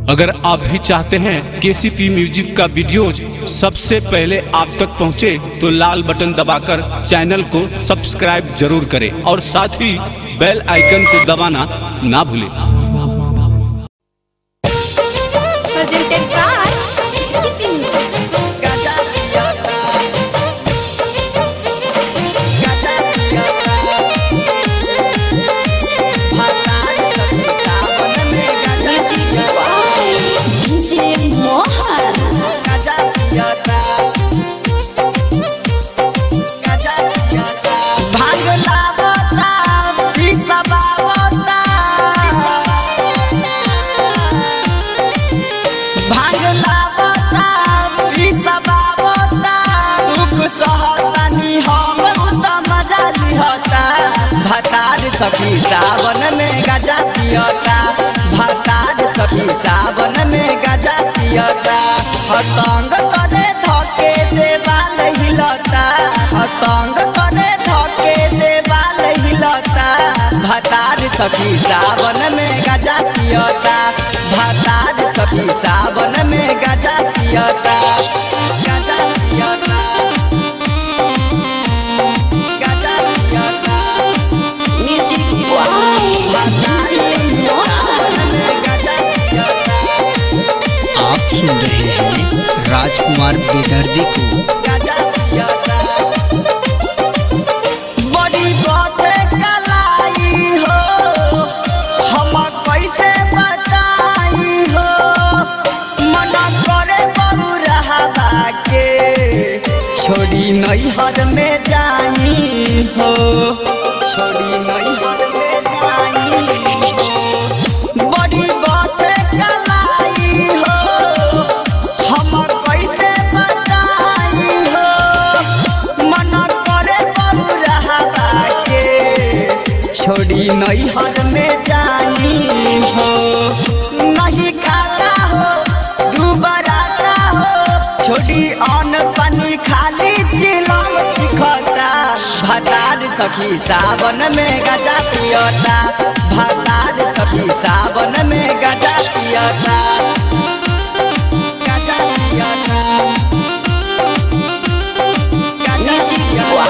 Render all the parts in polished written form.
अगर आप भी चाहते हैं केसीपी म्यूजिक का वीडियोज सबसे पहले आप तक पहुंचे तो लाल बटन दबाकर चैनल को सब्सक्राइब जरूर करें और साथ ही बेल आइकन को दबाना ना भूलें। सखी सावन में गजा पियता भतार सखी सावन में गजा पियता हतंग करे धके देवाल हिलता हतंग करे धके देवाल हिलता भतार सखी सावन में गजा पियता भतार सखी सावन में गजा पियता गजा पियता आप सुन रहे हैं राजकुमार बेदर्दी को। बड़ी बात कलाई हो हम कैसे बचाई हो मन करे बहु रहा के छोड़ी नैहर में जाई हो छोड़ी नैहर में जाई बड़ी बात कलाई हो हम कैसे बचाई हो मन करे बहु रहा के छोड़ी नैहर में जाई हो नहीं खाता हो दोबारा हो छोड़ी अन्न पानी खाली चिलम चिखता भतार सखी सावन में गजा पियता भतार सखी सावन में गजा पियता गजा पियता गजा पियता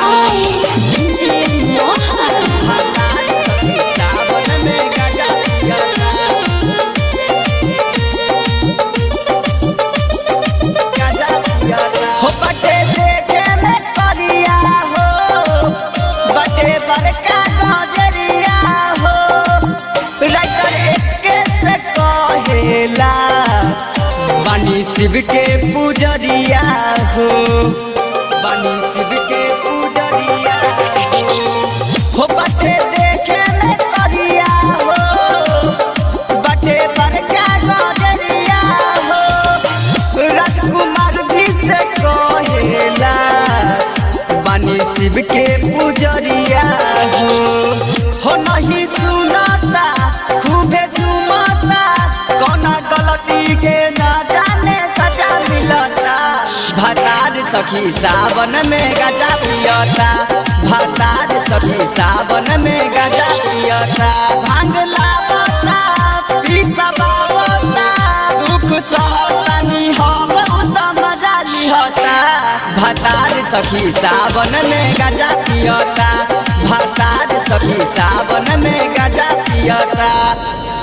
भतार सखी सावन में गजा पियता गजा पियता हो बटे देखे में करिया हो बटे बड़का गजरिया हो राइटर के से कहेला बानी शिव के पूजरिया हो बानी शिव के पूजरिया हो बटे देखे में करिया हो बटे बड़का गजरिया हो राजकुमार जी से कहेला बानी शिव के पूजरिया हो नहीं सुनता खूबे झुमता कौना गलती के न जाने सजा मिलता भतार सखी सावन में गजा पियता भतार सखी सावन में गजा पियता भांग लावता पिसवावता दुख सहतानी हम उतम मजा लिहता भतार सखी सावन में गजा पियता भतार सखी सावन में गजा पियता।